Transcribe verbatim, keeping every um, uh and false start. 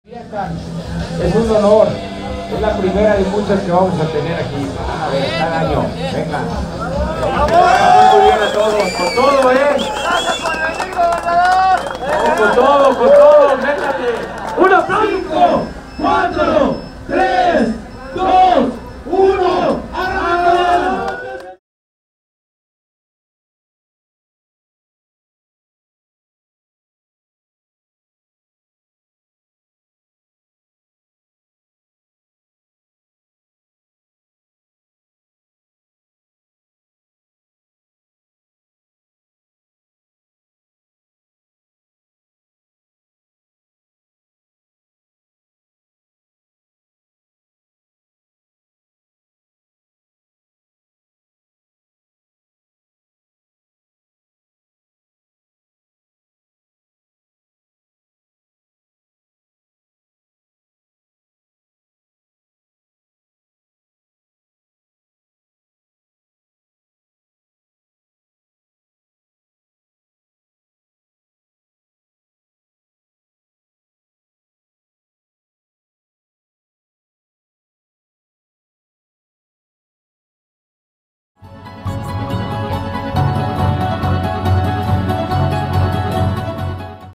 Es un honor, es la primera de muchas que vamos a tener aquí a ver, cada año. Venga. Muy bien a todos, con todo, ¿eh? ¡Gracias por venir, gobernador! Con todo, con todo.